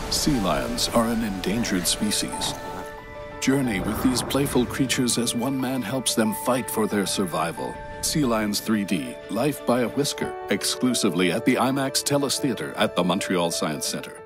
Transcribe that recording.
Sea lions are an endangered species. Journey with these playful creatures as one man helps them fight for their survival. Sea Lions 3D, Life by a Whisker, exclusively at the IMAX Telus Theatre at the Montreal Science Centre.